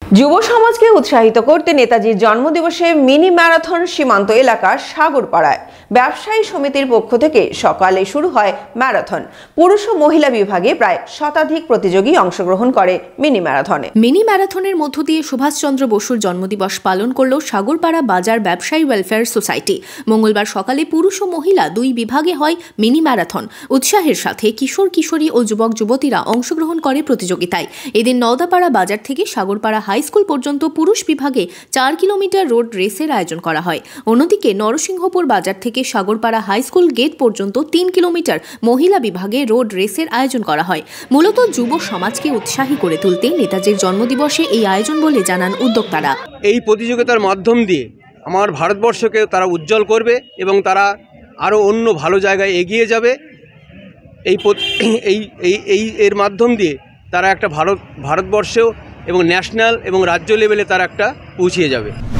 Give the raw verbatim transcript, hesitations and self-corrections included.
যুব সমাজকে উৎসাহিত করতে নেতাজির জন্মদিবসে মিনি ম্যারাথন সীমান্ত এলাকার সাগরপাড়ায় ব্যবসায়ী সমিতির পক্ষ থেকে সকালে শুরু হয় ম্যারাথন। পুরুষ ও মহিলা বিভাগে প্রায় শতাধিক প্রতিযোগী অংশগ্রহণ করে মিনি ম্যারাথনে। মিনি ম্যারাথনের মধ্য দিয়ে সুভাষচন্দ্র বসুর জন্মদিবস পালন করল সাগরপাড়া বাজার ব্যবসায়ী ওয়েলফেয়ার সোসাইটি। মঙ্গলবার সকালে পুরুষ ও মহিলা দুই বিভাগে হয় মিনি ম্যারাথন। উৎসাহের সাথে কিশোর কিশোরী ও যুবক যুবতীরা অংশগ্রহণ করে প্রতিযোগিতায়। এদিন নওদাপাড়া বাজার থেকে সাগরপাড়া হাই স্কুল পর্যন্ত পুরুষ বিভাগে চার কিলোমিটার রোড রেসের আয়োজন করা হয়। অন্যদিকে নরসিংহপুর বাজার থেকে সাগরপাড়া হাই স্কুল গেট পর্যন্ত তিন কিলোমিটার মহিলা বিভাগে রোড রেসের আয়োজন করা হয়। মূলত যুব সমাজকে উৎসাহী করে তুলতে নেতাজির জন্মদিবসে এই আয়োজন বলে জানান উদ্যোক্তারা। এই প্রতিযোগিতার মাধ্যম দিয়ে আমার ভারতবর্ষকে তারা উজ্জ্বল করবে এবং তারা আরও অন্য ভালো জায়গায় এগিয়ে যাবে। এই এই এই এর মাধ্যম দিয়ে তারা একটা ভারত ভারতবর্ষেও এবং ন্যাশনাল এবং রাজ্য লেভেলে তারা একটা পৌঁছিয়ে যাবে।